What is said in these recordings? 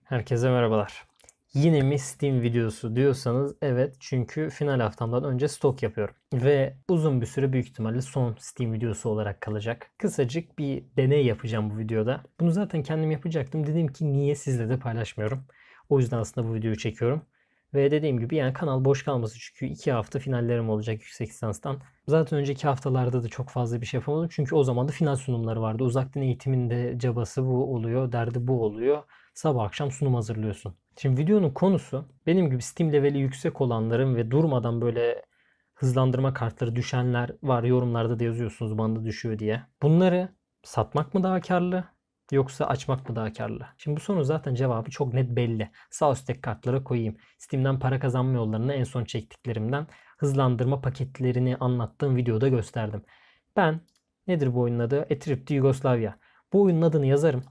Herkese merhabalar. Yine mi Steam videosu diyorsanız evet, çünkü final haftamdan önce stok yapıyorum. Ve uzun bir süre büyük ihtimalle son Steam videosu olarak kalacak. Kısacık bir deney yapacağım bu videoda. Bunu zaten kendim yapacaktım. Dedim ki niye sizle de paylaşmıyorum. O yüzden aslında bu videoyu çekiyorum. Ve dediğim gibi yani kanal boş kalması, çünkü 2 hafta finallerim olacak yüksek lisanstan. Zaten önceki haftalarda da çok fazla bir şey yapamadım. Çünkü o zaman da final sunumları vardı. Uzaktan eğitimin de cabası bu oluyor, derdi bu oluyor. Sabah akşam sunum hazırlıyorsun. Şimdi videonun konusu benim gibi Steam leveli yüksek olanların ve durmadan böyle hızlandırma kartları düşenler var. Yorumlarda da yazıyorsunuz bana düşüyor diye. Bunları satmak mı daha karlı yoksa açmak mı daha karlı? Şimdi bu sorunun zaten cevabı çok net belli. Sağ üstteki kartlara koyayım. Steam'den para kazanma yollarını en son çektiklerimden hızlandırma paketlerini anlattığım videoda gösterdim. Ben nedir bu oyunun adı? A Trip to Yugoslavia. Bu oyunun adını yazarım.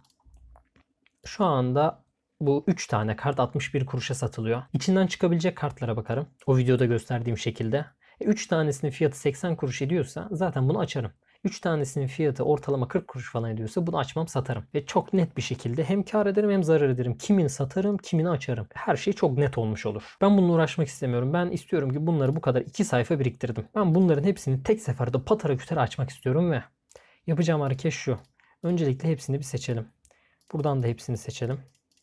Şu anda bu 3 tane kart 61 kuruşa satılıyor. İçinden çıkabilecek kartlara bakarım. O videoda gösterdiğim şekilde. 3 tanesinin fiyatı 80 kuruş ediyorsa zaten bunu açarım. 3 tanesinin fiyatı ortalama 40 kuruş falan ediyorsa bunu açmam, satarım. Ve çok net bir şekilde hem kar ederim hem zarar ederim. Kimini satarım, kimini açarım. Her şey çok net olmuş olur. Ben bununla uğraşmak istemiyorum. Ben istiyorum ki bunları bu kadar 2 sayfa biriktirdim. Ben bunların hepsini tek seferde patara kütere açmak istiyorum ve yapacağım hareket şu. Öncelikle hepsini bir seçelim. Buradan da hepsini seçelim.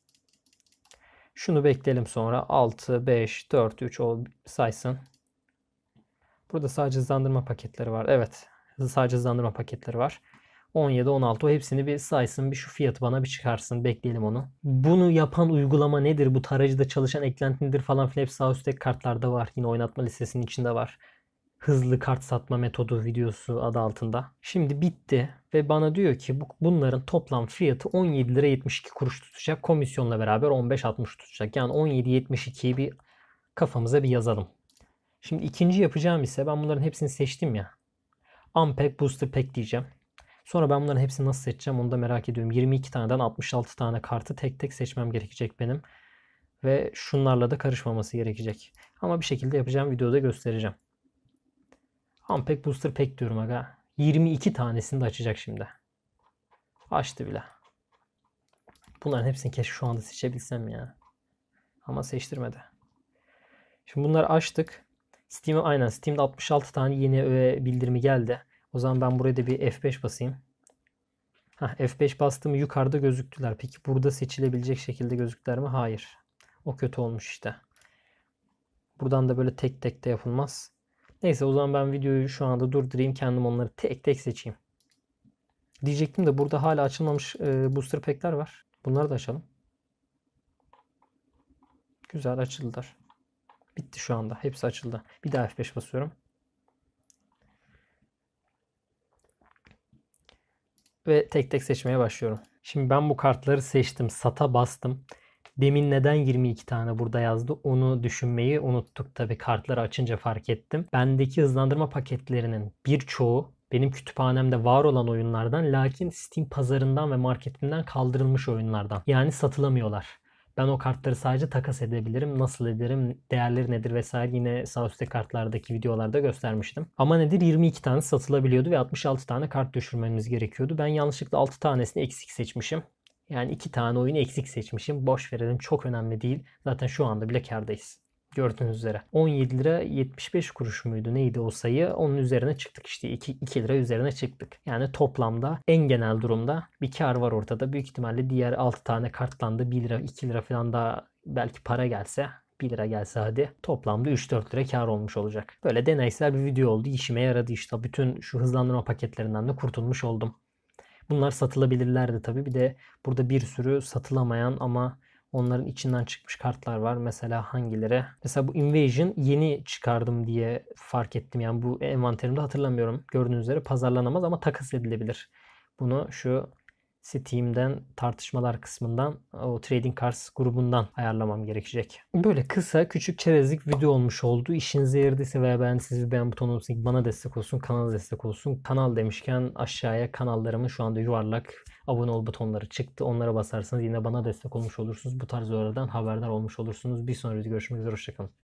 Şunu bekleyelim sonra. 6, 5, 4, 3 saysın. Burada sadece hızlandırma paketleri var. Evet. Sadece hızlandırma paketleri var. 17, 16 o hepsini bir saysın. Bir şu fiyatı bana bir çıkarsın. Bekleyelim onu. Bunu yapan uygulama nedir? Bu tarayıcıda çalışan eklenti nedir falan filan, hep sağ üstteki kartlarda var. Yine oynatma listesinin içinde var. Hızlı kart satma metodu videosu adı altında. Şimdi bitti ve bana diyor ki bunların toplam fiyatı 17 lira 72 kuruş tutacak. Komisyonla beraber 15.60 tutacak. Yani 17.72'yi bir kafamıza bir yazalım. Şimdi ikinci yapacağım ise, ben bunların hepsini seçtim ya. Unpack Booster Pack diyeceğim. Sonra ben bunların hepsini nasıl seçeceğim onu da merak ediyorum. 22 taneden 66 tane kartı tek tek seçmem gerekecek benim. Ve şunlarla da karışmaması gerekecek. Ama bir şekilde yapacağım, videoda göstereceğim. Unpack Booster Pack diyorum aga. 22 tanesini de açacak şimdi. Açtı bile. Bunların hepsini keşke şu anda seçebilsem ya. Ama seçtirmedi. Şimdi bunları açtık. Steam'de 66 tane yeni öğe bildirimi geldi. O zaman ben buraya da bir F5 basayım. F5 bastım, yukarıda gözüktüler. Peki burada seçilebilecek şekilde gözüktüler mi? Hayır. O kötü olmuş işte. Buradan da böyle tek tek de yapılmaz. Neyse, o zaman ben videoyu şu anda durdurayım. Kendim onları tek tek seçeyim. Diyecektim de burada hala açılmamış booster pack'ler var. Bunları da açalım. Güzel, açıldılar. Bitti şu anda. Hepsi açıldı. Bir daha F5 basıyorum. Ve tek tek seçmeye başlıyorum. Şimdi ben bu kartları seçtim. Sata bastım. Demin neden 22 tane burada yazdı onu düşünmeyi unuttuk. Tabii kartları açınca fark ettim. Bendeki hızlandırma paketlerinin birçoğu benim kütüphanemde var olan oyunlardan, lakin Steam pazarından ve marketinden kaldırılmış oyunlardan. Yani satılamıyorlar. Ben o kartları sadece takas edebilirim. Nasıl ederim, değerleri nedir vesaire, yine sağ üstte kartlardaki videolarda göstermiştim. Ama nedir, 22 tane satılabiliyordu ve 66 tane kart düşürmemiz gerekiyordu. Ben yanlışlıkla 6 tanesini eksik seçmişim. Yani 2 tane oyunu eksik seçmişim. Boş verelim, çok önemli değil. Zaten şu anda bile kârdayız. Gördüğünüz üzere. 17 lira 75 kuruş muydu neydi o sayı? Onun üzerine çıktık işte. 2 lira üzerine çıktık. Yani toplamda en genel durumda bir kar var ortada. Büyük ihtimalle diğer 6 tane kartlandı 1 lira 2 lira falan daha belki para gelse, 1 lira gelse hadi, toplamda 3-4 lira kar olmuş olacak. Böyle deneysel bir video oldu. İşime yaradı işte. Bütün şu hızlandırma paketlerinden de kurtulmuş oldum. Bunlar satılabilirlerdi tabii. Bir de burada bir sürü satılamayan ama onların içinden çıkmış kartlar var. Mesela hangileri? Mesela bu Invasion yeni çıkardım diye fark ettim. Yani bu envanterimde hatırlamıyorum. Gördüğünüz üzere pazarlanamaz ama takas edilebilir. Bunu şu Steam'den tartışmalar kısmından, o Trading Cards grubundan ayarlamam gerekecek. Böyle kısa küçük çerezlik video olmuş oldu. İşinize yaradıysa veya beğendiyseniz beğen butonunu basın, bana destek olsun, kanala destek olsun. Kanal demişken aşağıya kanallarımın şu anda yuvarlak abone ol butonları çıktı. Onlara basarsanız yine bana destek olmuş olursunuz. Bu tarz oradan haberdar olmuş olursunuz. Bir sonraki görüşmek üzere. Hoşçakalın.